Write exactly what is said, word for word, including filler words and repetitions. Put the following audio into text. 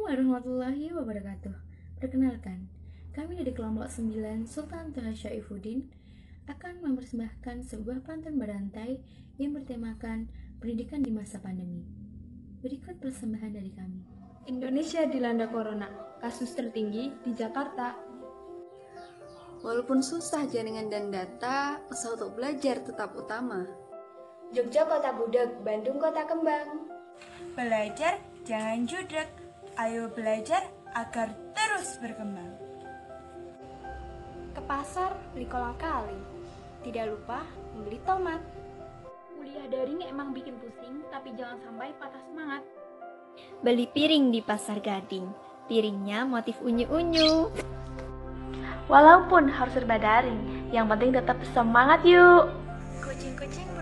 warahmatullahi wabarakatuh. Perkenalkan, kami dari kelompok sembilan Sultan Toha Syaifuddin akan mempersembahkan sebuah pantun berantai yang bertemakan pendidikan di masa pandemi. Berikut persembahan dari kami. Indonesia dilanda corona, kasus tertinggi di Jakarta. Walaupun susah jaringan dan data, usaha untuk belajar tetap utama. Jogja kota budak, Bandung kota kembang. Belajar jangan judek, ayo belajar agar terus berkembang. Ke pasar beli kolang kaling, tidak lupa membeli tomat. Kuliah daring emang bikin pusing, tapi jangan sampai patah semangat. Beli piring di pasar Gading, piringnya motif unyu-unyu. Walaupun harus serba daring, yang penting tetap semangat yuk. Kucing-kucing